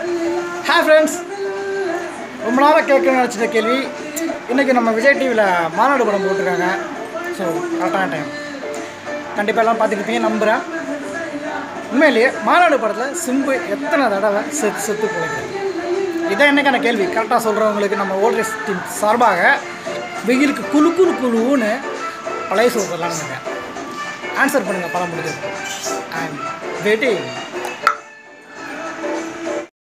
Hi friends, ரொம்ப நாளாக கேட்கணும்னு நினச்சிட்ட கேள்வி. இன்றைக்கி நம்ம விஜய் டிவியில் மாநாடு படம் போட்டிருக்காங்க. ஸோ கரெக்டான டைம். கண்டிப்பாக எல்லாம் பார்த்துக்கிட்டீங்க நம்புகிறேன். உண்மையிலேயே மாநாடு படத்தில் சிம்பு எத்தனை தடவை செத்து போயிருக்காரு? இதான் என்னக்கான கேள்வி. கரெக்டாக சொல்கிறவங்களுக்கு நம்ம ஓல்ட்ரேஸ் டீம் சார்பாக வெயிலுக்கு குழுன்னு பழைய சொல்கிறலாம். ஆன்சர் பண்ணுங்கள், படம் முடிஞ்சது. I am waiting.